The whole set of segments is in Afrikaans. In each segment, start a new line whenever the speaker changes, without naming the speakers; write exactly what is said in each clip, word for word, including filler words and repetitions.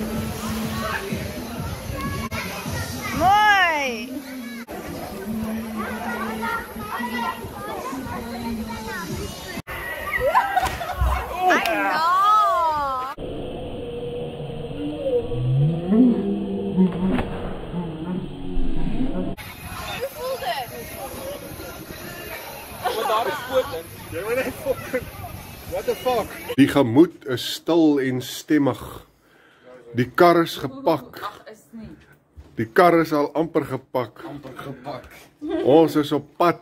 Mooi! I know! Hoe voelt het?
Wat daar is goed, jy moet net fucking... What the fuck?
Die gemoed is stil en stemmig. Die kar is gepak.
Ag, is nie.
Die kar is al amper gepak.
Amper gepak.
Ons is op pad.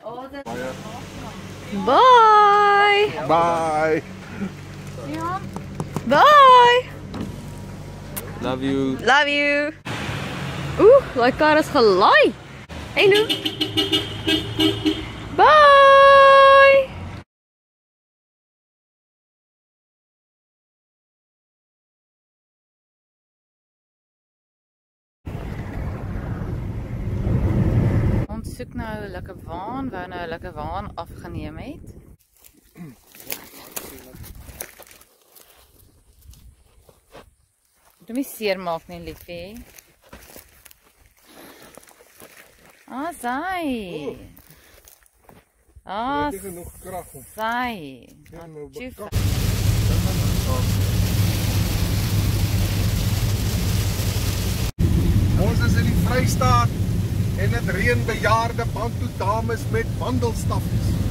Bye!
Bye.
Bye!
Love you.
Love you! Oeh, die kar is gelaai. Hey Lou! Bye! Ons soek nou 'n lekker waan, wou nou 'n lekker waan afgeneem het. Moet hom nie seermaak nie, liefie. Ah, sy. Ah,
Jy het genoeg krag om.
sy.
Ja, maar op
Tjoef.
kap. Ons is in die Vrystaat en dit reën bejaarde Bantu dames met wandelstaffies.